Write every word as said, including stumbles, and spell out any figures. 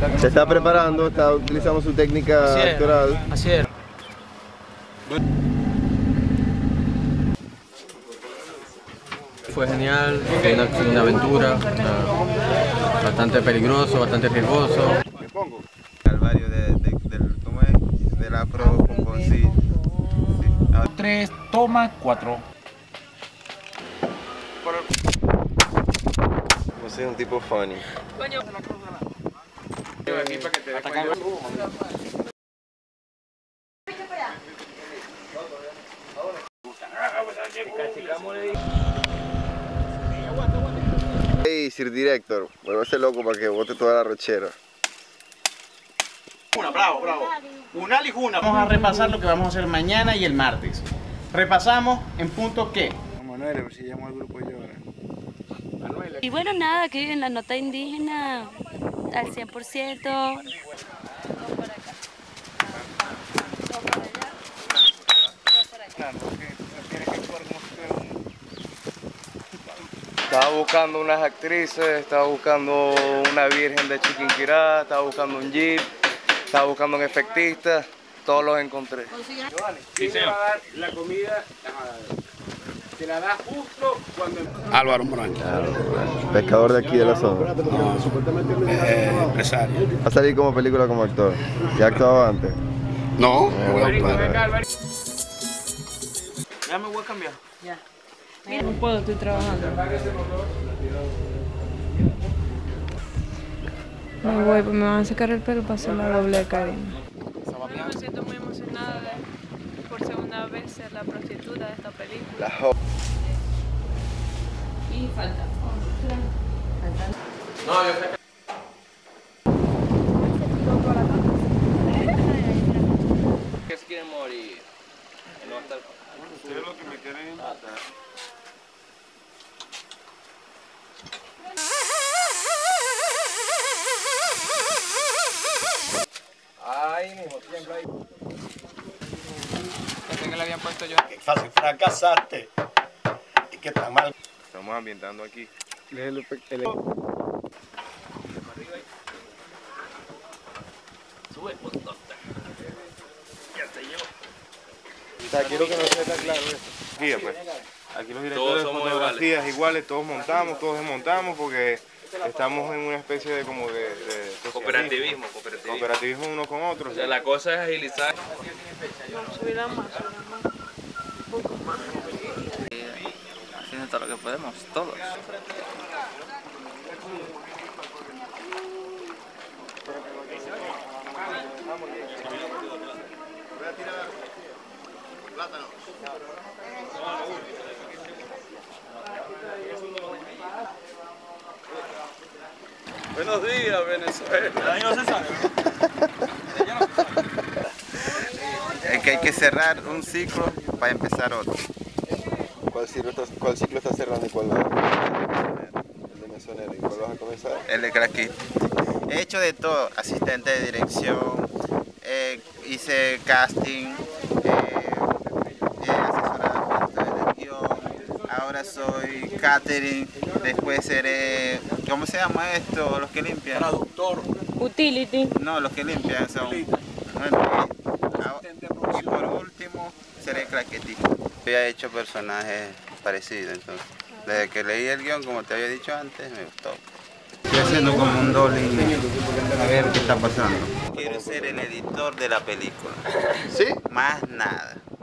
Se está preparando, está utilizando su técnica Así es, actoral. así es. Fue genial, fue una, una aventura, uh, bastante peligroso, bastante riesgoso. Me pongo. Calvario de, de, del, ¿cómo es? Del afro con sí. Sí. Tres, toma, cuatro. Yo soy un tipo funny. Coño. Hey, Sir Director, vuélvase loco para que bote toda la rochera. Una, bravo, bravo. Una lijuna. Vamos a repasar lo que vamos a hacer mañana y el martes. Repasamos en punto que. Manuel, a ver si llamo al grupo yo ahora. Y bueno, nada, que en la nota indígena al cien por ciento. Estaba buscando unas actrices, estaba buscando una virgen de Chiquinquirá, estaba buscando un jeep, estaba buscando un efectista, todos los encontré. Sí, señor. La comida te la da justo cuando... Álvaro Morán. Pescador de aquí de la zona. No, eh, empresario. Va a salir como película como actor. ¿Ya ha actuado antes? No, Eh, voy a actuar. Ya me voy a cambiar. Ya. No puedo, estoy trabajando. Me voy, pues me van a sacar el pelo para hacer la doble de Karina. Me siento muy emocionada de por segunda vez ser la prostituta de esta película. La jo Y falta otra. No, yo sé que... ¿Qué se quieren morir? No estar... Ustedes lo que me quieren matar. Ay, mismo, tiembla ahí. Pensé que le habían puesto yo. Qué fácil fracasaste. Y que está mal. Estamos ambientando aquí. Sube, putote. Ya te llevo. O sea, quiero que no sea tan claro eso. Aquí, pues. Aquí los directores de fotografías iguales, todos montamos, todos desmontamos porque estamos en una especie de como de, de Cooperativismo, cooperativismo. cooperativismo uno con otro. O sea, la cosa es agilizar. Vamos a subir más, subir más. Un poco más. Haciendo todo lo que podemos, todos. Buenos días, Venezuela. Ahí no se sabe, Es que hay que cerrar un ciclo para empezar otro. ¿Cuál ciclo está, cuál ciclo está cerrando y cuál no? El de mesonero. ¿Y cuál vas a comenzar? El de Cracky. He hecho de todo, asistente de dirección, eh, hice casting, eh, eh, asesoramiento del guión, ahora soy catering, después seré, ¿cómo se llama esto? Los que limpian. Traductor. Utility. No, los que limpian son... Bueno, y, y por último, seré claquetista. Yo ya he hecho personajes parecidos, entonces. Desde que leí el guión, como te había dicho antes, me gustó. Estoy haciendo como un dolly, a ver qué está pasando. Quiero ser el editor de la película. ¿Sí? Más nada.